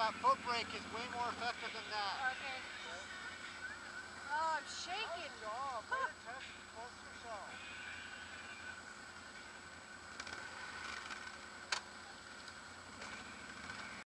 that foot brake is way more effective than that. Okay. Oh, I'm shaking. Good job. Way to test yourself.